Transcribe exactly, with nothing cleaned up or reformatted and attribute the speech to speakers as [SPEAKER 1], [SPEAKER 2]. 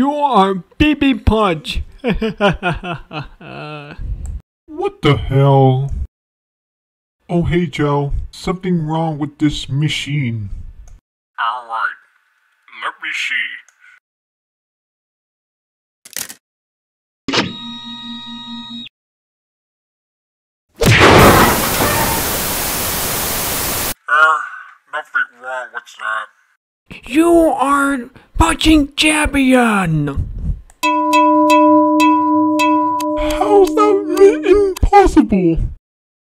[SPEAKER 1] You are B B Punch.
[SPEAKER 2] What the hell? Oh hey Joe, something wrong with this machine.
[SPEAKER 3] Alright, let me see. Uh, nothing wrong with that.
[SPEAKER 1] You are punching champion.
[SPEAKER 2] How's that impossible?